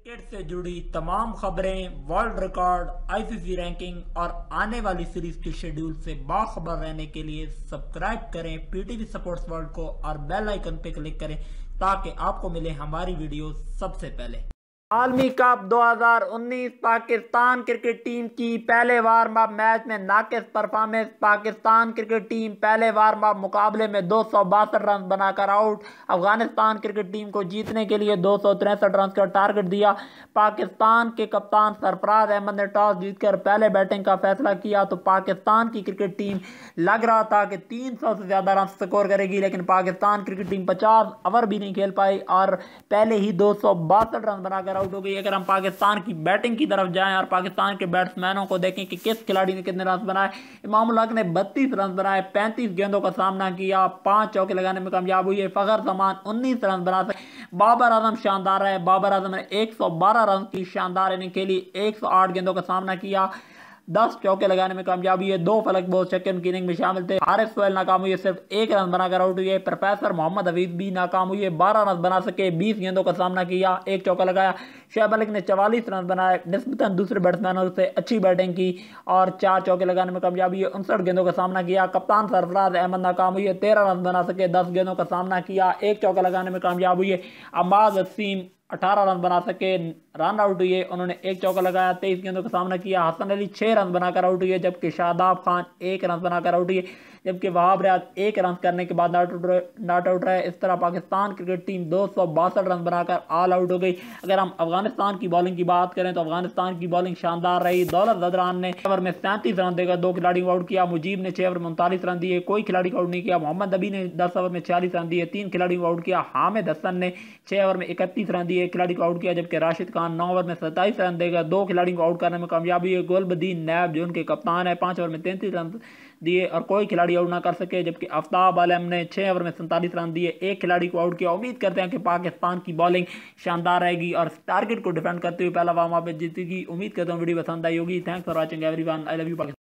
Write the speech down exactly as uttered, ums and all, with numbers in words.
Cricket से जुड़ी तमाम खबरें, वर्ल्ड रिकॉर्ड, आईसीसी रैंकिंग और आने वाली सीरीज के शेड्यूल से बाखबर रहने के लिए सब्सक्राइब करें पीटीवी स्पोर्ट्स वर्ल्ड को और बेल आइकन पे क्लिक करें ताकि आपको मिले हमारी वीडियो सबसे पहले। आलमी कप दो हज़ार उन्नीस पाकिस्तान क्रिकेट टीम की पहले वार्म अप मैच में नाकिस परफॉर्मेंस। पाकिस्तान क्रिकेट टीम पहले वार्म अप मुकाबले में दो सौ बासठ रन बनाकर आउट। अफगानिस्तान क्रिकेट टीम को जीतने के लिए दो सौ तिरसठ रन का टारगेट दिया। पाकिस्तान के कप्तान सरफराज अहमद ने टॉस जीतकर पहले बैटिंग का फैसला किया तो पाकिस्तान की क्रिकेट टीम लग रहा था कि तीन सौ से ज्यादा रन स्कोर करेगी, लेकिन पाकिस्तान क्रिकेट टीम पचास ओवर भी नहीं खेल पाई और पहले ही दो सौ बासठ रन बनाकर आउट हो गई। अगर हम पाकिस्तान की बैटिंग की तरफ जाएं और पाकिस्तान के बैट्समैनों को देखें कि किस खिलाड़ी ने कितने रन बनाए। इमामुल हक ने बत्तीस रन बनाए, पैंतीस गेंदों का सामना किया, पांच चौके लगाने में कामयाब हुई है। फखर जमान उन्नीस रन बना सके। बाबर आजम शानदार है। बाबर आजम ने एक सौ बारह रन की शानदार इनिंग खेली, एक सौ आठ गेंदों का सामना किया, दस चौके लगाने में कामयाबी है। दो फलक बहुत छक्के उनकी इनिंग में शामिल थे। हारिस सोहेल नाकाम हुई है, सिर्फ एक रन बनाकर आउट हुई है। प्रोफेसर मोहम्मद हफीज भी नाकाम हुई है, बारह रन बना सके, बीस गेंदों का सामना किया, एक चौका लगाया। शोएब मलिक ने चवालीस रन बनाए, निस्बतन दूसरे बैट्समैनों से अच्छी बैटिंग की और चार चौके लगाने में कामयाबी है। उनसठ गेंदों का सामना किया। कप्तान सरफराज अहमद नाकाम हुई है, तेरह रन बना सके, दस गेंदों का सामना किया, एक चौका लगाने में कामयाब हुई है। अम्माज वसीम अठारह रन बना सके, रन आउट हुई है, उन्होंने एक चौका लगाया, तेईस गेंदों का सामना किया। हसन अली छह रन बनाकर आउट हुई है, जबकि शादाब खान एक रन बनाकर आउट हुई है, जबकि वहाब रियाज एक रन करने के बाद नॉट आउट रहे। इस तरह पाकिस्तान क्रिकेट टीम दो सौ बासठ रन बनाकर ऑल आउट हो गई। अगर हम अफगानिस्तान की बॉलिंग की बात करें तो अफगानिस्तान की बॉलिंग शानदार रही। दौलत जदरान ने ओवर में सैंतीस रन देकर दो खिलाड़ी को आउट किया। मुजीब ने छह ओवर में उनतालीस रन दिए, कोई खिलाड़ी को आउट नहीं किया। मोहम्मद नबी ने दस ओवर में छियालीस रन दिए, तीन खिलाड़ी को आउट किया। हामिद हसन ने छह ओवर में इकतीस रन दिए, एक खिलाड़ी को आउट किया, जबकि राशिद खान नौ ओवर में सत्ताईस रन देकर दो खिलाड़ी को आउट करने में कामयाबी है। गुलबदीन नैब जो उनके कप्तान है पांच ओवर में तैंतीस रन दिए और कोई खिलाड़ी आउट ना कर सके, जबकि आफ्ताब आलम ने छह ओवर में सैंतालीस रन दिए, एक खिलाड़ी को आउट किया। उम्मीद करते हैं कि पाकिस्तान की बॉलिंग शानदार रहेगी और टारगेट को डिफेंड करते हुए पहला वार्म अप जीतेगी। उम्मीद करता हूँ वीडियो पसंद आई होगी। Thanks for watching everyone. I love you Pakistan.